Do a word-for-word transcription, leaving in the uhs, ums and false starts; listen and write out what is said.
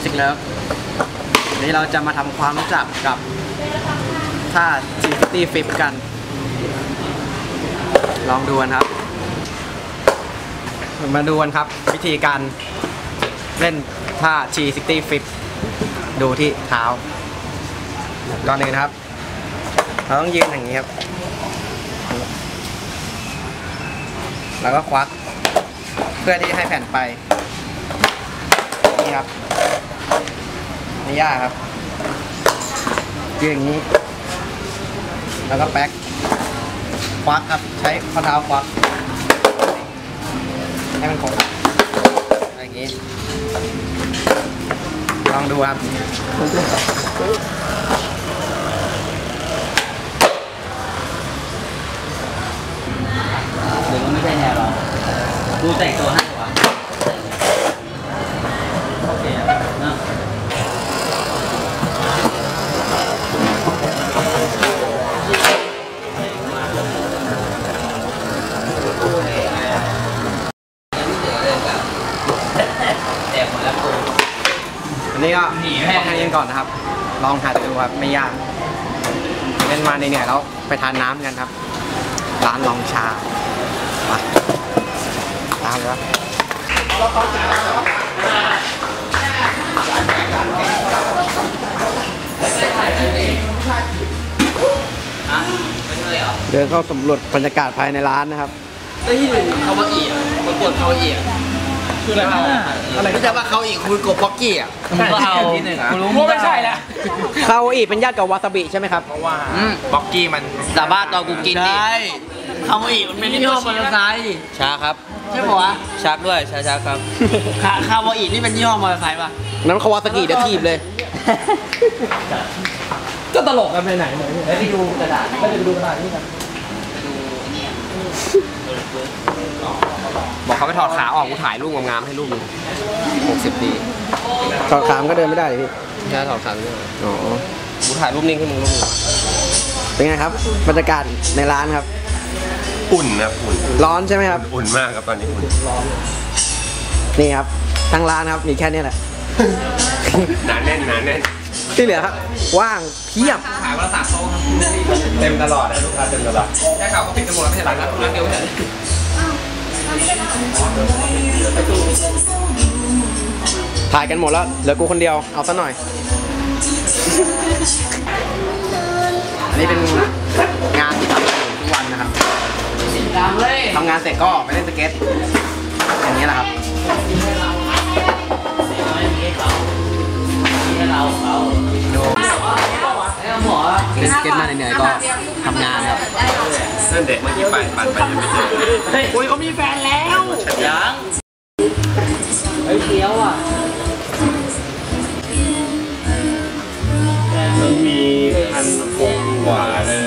Music Love วันนี้เราจะมาทำความรู้จักกับท่า จี ฟิฟตี้ Flip กันลองดูกันครับมาดูกันครับวิธีการเล่นท่า จี ฟิฟตี้ Flip ดูที่เท้าก่อนหนึ่งนะครับเราต้องยืนอย่างนี้ครับแล้วก็ควักเพื่อที่จะให้แผ่นไปนี่ครับนี่ยากครับยืนอย่างนี้แล้วก็แป๊กควักครับใช้ข้อเท้าควักให้มันคงอะไรอย่างนี้ลองดูครับหรือว่าไม่ใช่แนวเราดูแต่งตัวให้วะโอเคนะอันนี้ก็ต้องให้เล่นก่อนนะครับลองหัดดูครับไม่ยากเล่นมาในเหนื่อยแล้วไปทานน้ำกันครับร้านลองชาไปตามเลยครับเดินเข้าสำรวจบรรยากาศภายในร้านนะครับได้ยินคำว่าอีอ่ะมันกดคำว่าอีอ่ะคืออะไรครับอะไรไม่ใช่ว่าเขาอีกคุณกบพ็อกกี้อ่ะก็เอาคุณรู้ว่าไม่ใช่แล้วเขาอีเป็นญาติกับวาซาบิใช่ไหมครับเพราะว่าพ็อกกี้มันสาบานตอนกูกินดิคำว่าอีมันเป็นยี่ห้อมอเตอร์ไซค์ชาครับใช่ป่ะวะชักด้วยชาชักครับคาวาอินี่เป็นยี่ห้อมอเตอร์ไซค์ป่ะนั้นคาวาซากิเดี๋ยวทีบเลยก็ตลกกันไปไหนเลยไปดูกระดาษไปดูกระดาษนี่กันบอกเขาไปถอดขาออกกูถ่ายรูปงามๆให้รูปนึงหกสิบดีถอดขาก็เดินไม่ได้เลยพี่แค่ถอดขาไม่ได้อ๋อกูถ่ายรูปนิ่งให้มึงรูปนึงเป็นไงครับบรรยากาศในร้านครับอุ่นนะอุ่นร้อนใช่ไหมครับอุ่นมากครับตอนนี้อุ่นร้อนนี่ครับทั้งร้านครับมีแค่นี้แหละหนาแน่นหนาแน่นที่เหลือครับว่างเพียบขายวันละสามโต๊ะเต็มตลอดนะลูกค้าเต็มตลอดแค่ข่าวก็ปิดกันหมดแล้วไม่ใช่หลังนะร้านเดียวเลยถ่ายกันหมดแล้วเหลือกูคนเดียวเอาซะหน่อยอันนี้เป็นงานที่ทำทุกวันนะครับทำงานเสร็จก็ไปเล่นสเก็ตอย่างนี้แหละครับดูเล่นสเก็ตมาเหนื่อยๆก็ทำงานครับนั่นเด็กเมื่อกี้ปั่นปั่นไปยังไม่เจอเฮ้ยเขามีแฟนแล้วยังเฮ้ยเที่ยวอ่ะมันมีพันกว่าเลย